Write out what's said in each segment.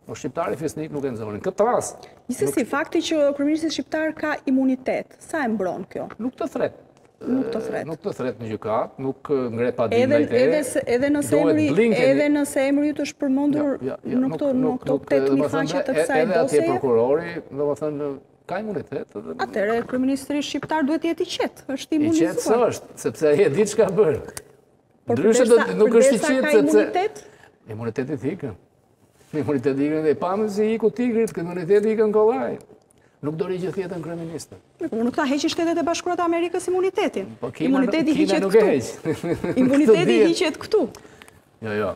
Po shqiptari fisnik nuk e nxorrin. Këtë rast. Gjithsesi, fakti që kryeministri shqiptar ka imunitet, sa e mbron kjo? Nuk të thret. Nuk të thret. Nuk të thret në gjykat, nuk ngre padin ndaj teje. Edhe nëse emri yt është përmendur në këto 8000 faqe të kësaj edhe atje dosjeje. prokurori, domethënë ka imunitet. Atëherë kryeministri shqiptar duhet të jetë i qetë, është I imunizuar. qetë s'është, sepse ai e di çka bën. Por Ndryshe nuk është i ka qetë sepse imunitet? imuniteti ikën. Imuniteti ikën dhe pamën si iku tigrit, që imuniteti ikën kollaj. Nuk do rigjë jetën kryeministër. Nuk ta heqin Shtetet e Bashkuara të Amerikës imunitetin. Kina Imuniteti hiqet nuk e këtu. heq. Imuniteti hiqet këtu. Jo,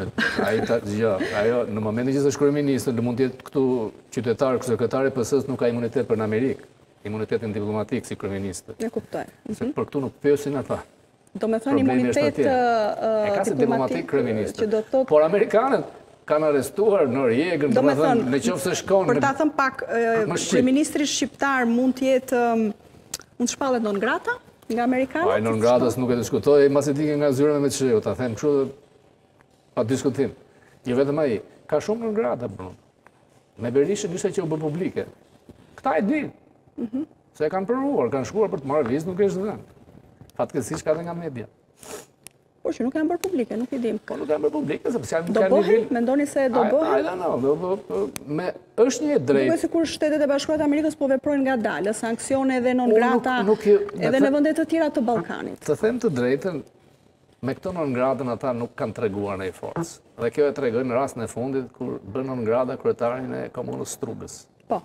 ajo në momentin që është kryeministër, mund të jetë këtu qytetar, sekretari PS-s nuk ka imunitet për në Amerikë. Imunitetin diplomatik si kryeministër. E kuptoj. Se për këtu nuk pyesin ata. Do me thënë imunitet E ka se diplomatik kryeministër. që do të thotë Por amerikanët kanë arrestuar Norjegën, do me thënë, në qoftë se shkon... Për ta thënë pak, kryeministri shqiptar mund të jetë, mund të shpallet non grata nga amerikanët? Ai non gratës nuk e diskutoj, masi dike nga zyra me çeu, ta them kështu pa diskutim. Jo vetëm ai, ka shumë non grata Bruno. Me Berishën ishte që u bë publike. Këta e din. Se e kanë provuar, kanë shkuar për të marrë vizë, nuk është dhënë. Fatkeqësisht ka dhe nga media. Por që nuk janë bërë publike, nuk i dim. Po nuk janë bërë publike, sepse janë Do bëhen? Mendoni se do bëhen? I don't know, është një drejt. Duke sikur Shtetet e Bashkuara të Amerikës po veprojnë ngadalë, sanksione edhe non grata, edhe në vende të tjera të Ballkanit. Të them të drejtën, me këto non gratën ata nuk kanë treguar në forcë. Dhe kjo e tregoj në rastin e fundit kur bën non grata kryetarin e komunës Strugës. Po.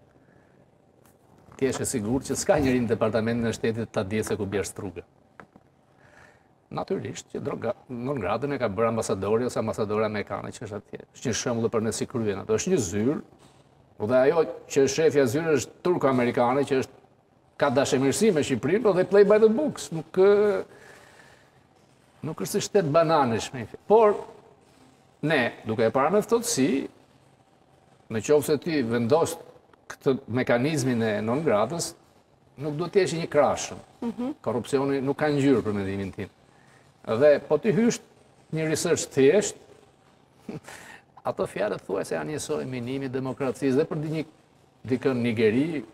Ti je sigurt që s'ka njëri në departamentin e shtetit ta di se ku bjer Struga. Natyrisht që non gratën e ka bërë ambasadori ose ambasadore amerikane që është atje. Është një shembull për ne si kryen ato. Është një zyrë, dhe ajo që shefja zyrë është turko-amerikane, që është ka dashamirësi me Shqipërinë, dhe play by the books. Nuk është si shtet bananish. Por, ne, duke e para me ftohtësi, në qoftë se ti vendos këtë mekanizmin e non gratës, nuk do t'jesh një krashëm. Korrupsioni nuk ka ngjyrë për mendimin tim. Dhe po ti hysh një research thjesht, ato fjalët thuaj se janë njësoj minimi demokracisë dhe për dikën Nigeri,